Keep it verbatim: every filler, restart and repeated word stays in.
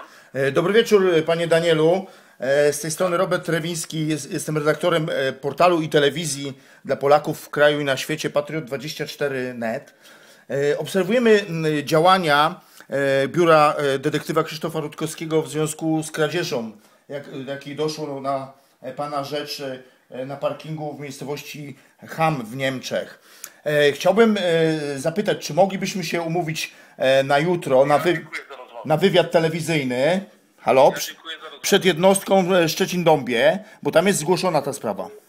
E, Dobry wieczór, panie Danielu. E, Z tej strony Robert Trewiński, jest, jestem redaktorem e, portalu i telewizji dla Polaków w kraju i na świecie Patriot dwadzieścia cztery kropka net. E, Obserwujemy m, działania e, biura e, detektywa Krzysztofa Rutkowskiego w związku z kradzieżą, jak, jakiej doszło na e, pana rzecz e, na parkingu w miejscowości Cham w Niemczech. E, Chciałbym e, zapytać, czy moglibyśmy się umówić e, na jutro na, wy, Dziękuję za rozmowę. na wywiad telewizyjny. Halo? Ja dziękuję za rozmowę. Przed jednostką w Szczecin-Dąbie, bo tam jest zgłoszona ta sprawa.